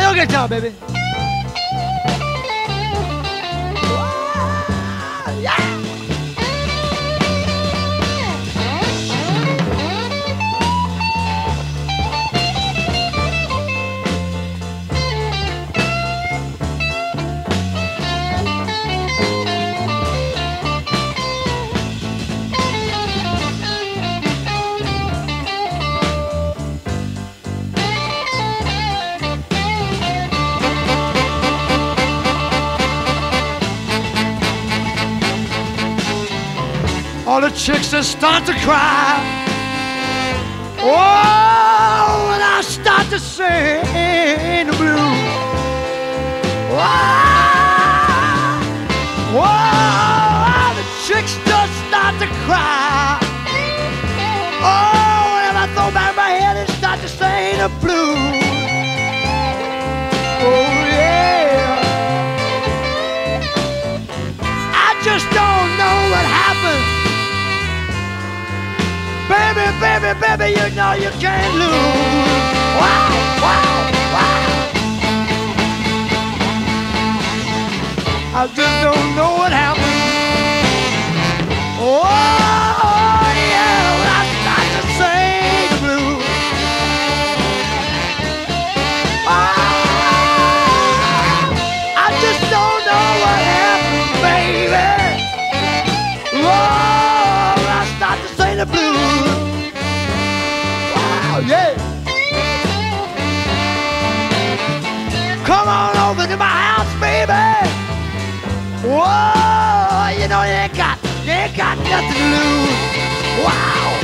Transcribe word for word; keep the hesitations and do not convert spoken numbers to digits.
steel guitar, baby. Yeah. All the chicks that start to cry. Oh, and I start to sing the blues. Whoa, whoa, the chicks just start to cry. Oh, and I throw back my head and start to sing the blues. Oh yeah, I just don't know what happened. Baby, baby, baby, you know you can't lose. Wow, wow, wow. I just don't know what happened. Oh, yeah, when I start to sing the blues. Oh, I just don't know what happened, baby. Oh, when I start to sing the blues. Yeah. Come on over to my house, baby. Whoa, you know you ain't got, you ain't got nothing to lose. Wow.